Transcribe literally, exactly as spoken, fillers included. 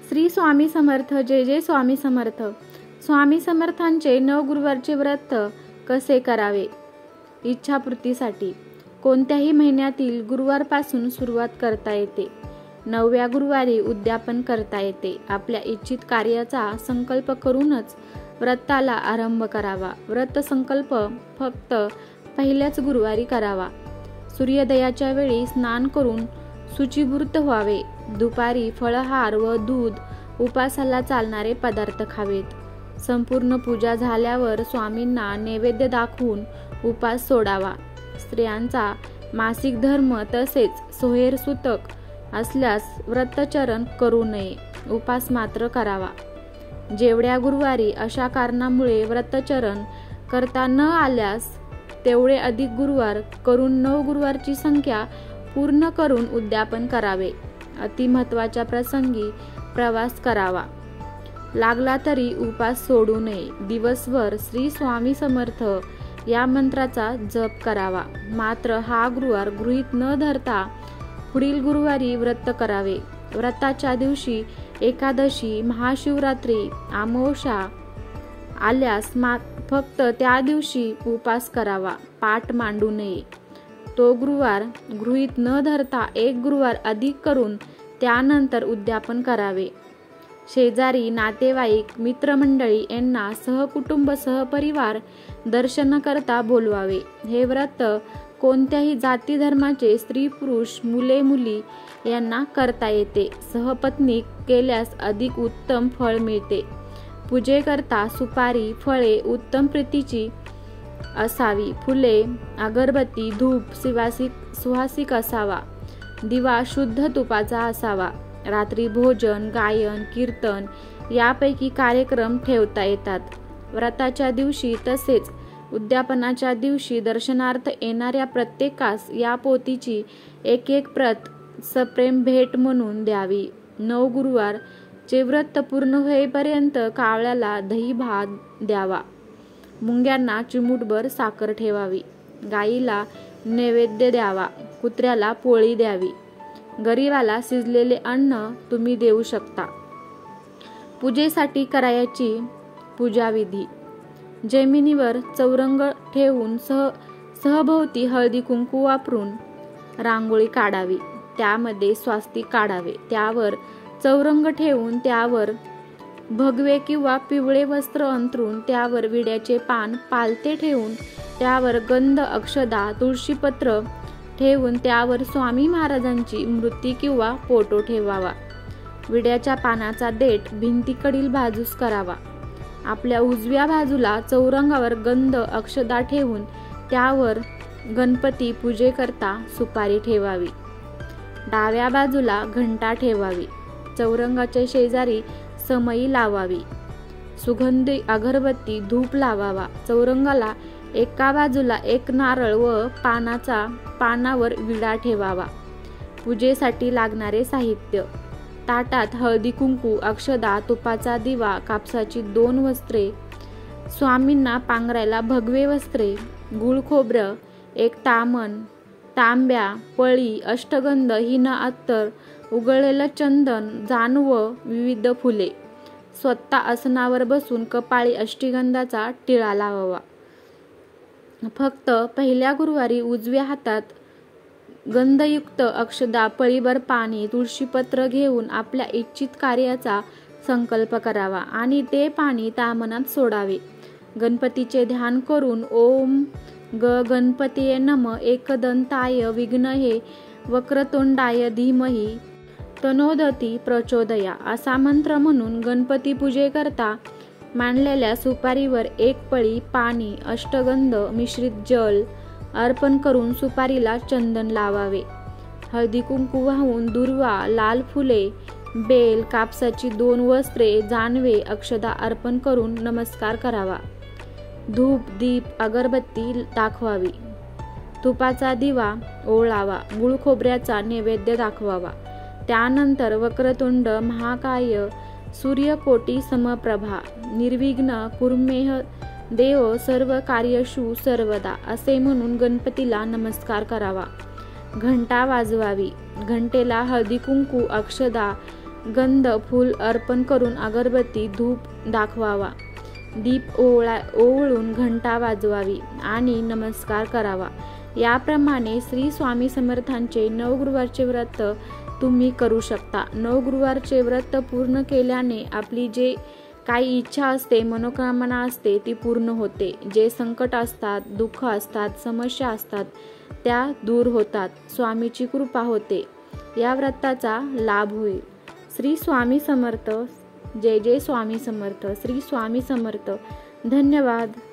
श्री स्वामी समर्थ. जय जय स्वामी समर्थ. स्वामी समर्थांचे नव गुरुवारचे व्रत कसे करावे? इच्छापूर्तीसाठी कोणत्याही महिन्यातील गुरुवारपासून सुरुवात करता येते. नवव्या गुरुवारी उद्यापन करता येते. आपल्या इच्छित कार्याचा संकल्प करूनच व्रताला आरंभ करावा. व्रत संकल्प फक्त पहिल्याच गुरुवारी करावा. सूर्योदयाच्या वेळी स्नान करून शुचिभूत व्हावे. दुपारी फळहार व दूध उपासाला चालणारे पदार्थ खावेत. संपूर्ण पूजा झाल्यावर स्वामींना नैवेद्य दाखवून उपास सोडावा. स्त्रियांचा मासिक धर्म तसेच सोहेर सुतक असल्यास व्रतचरण करू नये. उपास मात्र करावा. जेवढ्या गुरुवारी अशा कारणामुळे व्रतचरण करता न आल्यास तेवढे अधिक गुरुवार करून नऊ गुरुवारची संख्या पूर्ण करून उद्यापन करावे. अति महत्त्वाच्या प्रसंगी प्रवास करावा. लागला तरी उपास सोडू नये. दिवसभर श्री स्वामी समर्थ या मंत्राचा जप करावा. मात्र हा गुरुवार गृहीत न धरता पुढील गुरुवारी व्रत करावे. व्रताच्या दिवशी एकादशी, महाशिवरात्री, अमावस्या आल्यास फक्त त्या दिवशी उपास करावा. पाठ मांडू नये. तो गुरुवार गृहीत न धरता एक गुरुवार अधिक करून त्यानंतर उद्यापन करावे. शेजारी, नातेवाईक, मित्रमंडळी यांना सहकुटुंब सहपरिवार दर्शनाकरता बोलवावे. हे व्रत कोणत्याही जाती धर्माचे स्त्री पुरुष मुले मुली यांना करता येते. सहपत्नी केल्यास अधिक उत्तम फळ मिळते. पूजेकरता सुपारी, फळे उत्तम प्रतीची असावी. फुले, अगरबत्ती, धूप सुवासिक सुवासिक असावा. दिवा शुद्ध तुपाचा असावा. रात्री भोजन, गायन, कीर्तन यापैकी कार्यक्रम ठेवता येतात. व्रताच्या दिवशी तसेच उद्यापनाच्या दिवशी दर्शनार्थ येणाऱ्या प्रत्येकास या पोथीची एक एक प्रत सप्रेम भेट म्हणून द्यावी. नऊ गुरुवार चे व्रत पूर्ण होईपर्यंत कावळ्याला दही भात द्यावा. मुंग्यांना चिमूटभर साखर ठेवावी. गाईला नैवेद्य द्यावा. कुत्र्याला पोळी द्यावी. गरिबाला शिजलेले अन्न तुम्ही देऊ शकता. पूजेसाठी करायची पूजाविधी. जमिनीवर चौरंग ठेवून सह सहभोवती हळदी कुंकू वापरून रांगोळी काढावी. त्यामध्ये स्वास्तिक काढावे. त्यावर चौरंग ठेवून त्यावर भगवे किंवा पिवळे वस्त्र अंथरून त्यावर विड्याचे पान पालते ठेवून त्यावर गंध, अक्षदा, तुळशीपत्र ठेवून त्यावर स्वामी महाराजांची मूर्ती किंवा फोटो ठेवावा. विड्याच्या पानाचा देठ भिंतीकडील बाजूस करावा. आपल्या उजव्या बाजूला चौरंगावर गंध, अक्षदा ठेवून त्यावर गणपती पूजेकरता सुपारी ठेवावी. डाव्या बाजूला घंटा ठेवावी. चौरंगाच्या शेजारी समई लावावी. सुगंधी अगरबत्ती, धूप लावावा. चौरंगाला एका बाजूला एक नारळ व पानाचा पानावर विडा ठेवावा. पूजेसाठी लागणारे साहित्य. ताटात हळदी कुंकू, अक्षदा, तुपाचा दिवा, कापसाची दोन वस्त्रे, स्वामींना पांघरायला भगवे वस्त्रे, गुळ खोबरं, एक तामण, तांब्या, पळी, अष्टगंध, हिन अत्तर, उगळलेलं चंदन, जानवं, विविध फुले. स्वतः आसनावर बसून कपाळी अष्टगंधाचा टिळा लावावा. फक्त पहिल्या गुरुवारी उजव्या हातात गंधयुक्त अक्षदा, पळीभर पाणी, तुळशीपत्र घेऊन आपल्या इच्छित कार्याचा संकल्प करावा आणि ते पाणी तामनात सोडावे. गणपतीचे ध्यान करून ओम ग गणपतीये नमः एकदंताय विघ्नहे वक्रतुंडाय धीमहि तनोदती प्रचोदया असा मंत्र म्हणून गणपती पूजेकरता मांडलेल्या सुपारीवर एक पळी पाणी, अष्टगंध मिश्रित जल अर्पण करून सुपारीला चंदन लावावे. हळदी कुंकू वाहून दुर्वा, लाल फुले, बेल, कापसाची दोन वस्त्रे, जानवे, अक्षदा अर्पण करून नमस्कार करावा. धूप, दीप, अगरबत्ती दाखवावी. तुपाचा दिवा ओवाळावा. गुळ खोबऱ्याचा नैवेद्य दाखवावा. त्यानंतर वक्रतुंड महाकाय सूर्यकोटी समप्रभा निर्विघ्न कुर्मेह देव सर्व कार्यशु सर्वदा असे म्हणून गणपतीला नमस्कार करावा. घंटा वाजवावी. घंटेला हळदी कुंकू, अक्षदा गंध फूल अर्पण करून अगरबत्ती धूप दाखवावा. दीप ओवळा ओवळून घंटा वाजवावी आणि नमस्कार करावा. याप्रमाणे श्री स्वामी समर्थांचे नवगुरुवारचे व्रत तुम्ही करू शकता. नवगुरुवारचे व्रत पूर्ण केल्याने आपली जे काही इच्छा असते, मनोकामना असते ती पूर्ण होते. जे संकट असतात, दुःख असतात, समस्या असतात त्या दूर होतात. स्वामीची कृपा होते. या व्रताचा लाभ होईल. श्री स्वामी समर्थ. जय जय स्वामी समर्थ. श्री स्वामी समर्थ. धन्यवाद.